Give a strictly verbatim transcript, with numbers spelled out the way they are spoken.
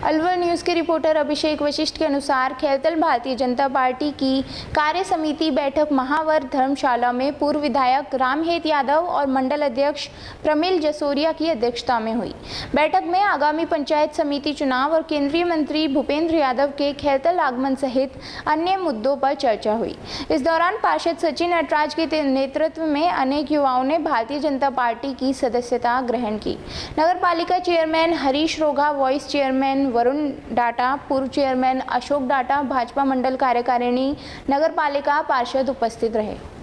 Alwar news के reporter Abhishek Vashishth के अनुसार खैरतल भारतीय जनता पार्टी की कार्य समिति बैठक महावर धर्मशाला में पूर्व विधायक रामहेत यादव और मंडल अध्यक्ष प्रमिल जसोरिया की अध्यक्षता में हुई। बैठक में आगामी पंचायत समिति चुनाव और केंद्रीय मंत्री भूपेंद्र यादव के खैरतल आगमन सहित अन्य मुद्दों पर चर्चा हुई। इस दौरान पार्षद सचिन नटराज के नेतृत्व में अनेक युवाओं ने भारतीय जनता पार्टी की सदस्यता ग्रहण की। नगर पालिका chairman Harish Roga, vice chairman Varun Datta, पूर्व चेयरमैन अशोक डाटा, भाजपा मंडल कार्यकारिणी, नगर पालिका पार्षद उपस्थित रहे।